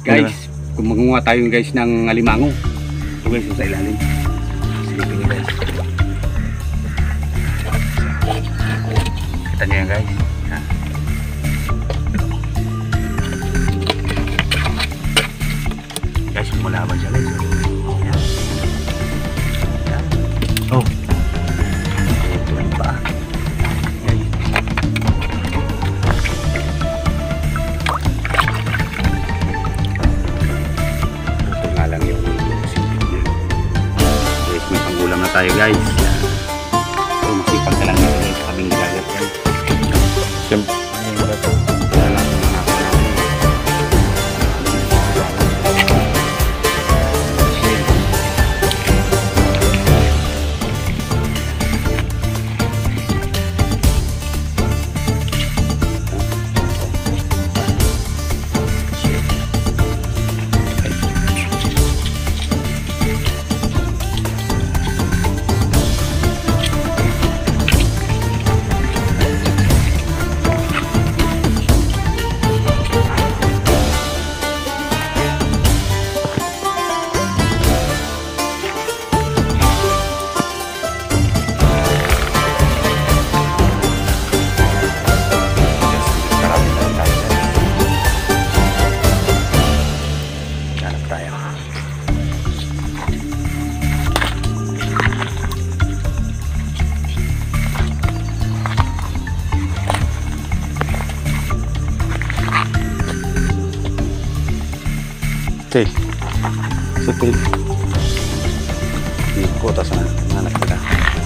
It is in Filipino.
Guys, kung mangunga tayo guys ng alimango. Ito guys, sa ilalim. Silipin nyo guys. Kita nyo yan guys. Yan. Guys, lumalaban siya guys. Yan. Yan. Oh. Ito yung paa. Guys. Ito nga lang yung silipin nyo. Guys, may panggulam na tayo guys. Yan. So, masipag na lang natin sa kaming dagat yan. Siyempre. Okay. Sa tail. Ini kota sana. Anak kita.